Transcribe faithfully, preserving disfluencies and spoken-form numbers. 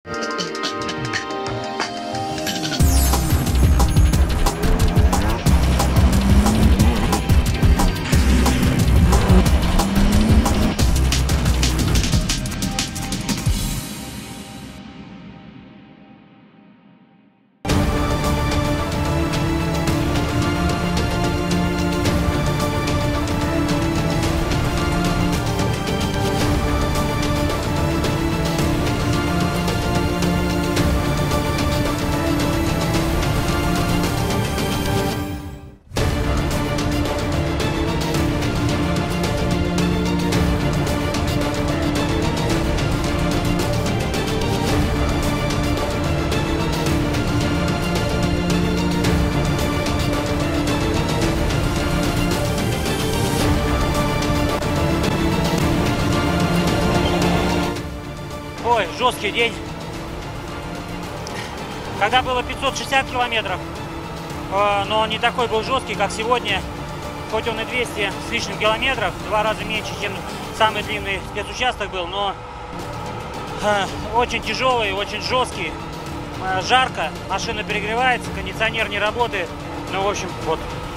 Ой, жесткий день. Когда было пятьсот шестьдесят километров, но не такой был жесткий, как сегодня. Хоть он и двести с лишним километров, два раза меньше, чем самый длинный спецучасток был, но очень тяжелый, очень жесткий. Жарко, машина перегревается, кондиционер не работает. Ну, в общем, вот.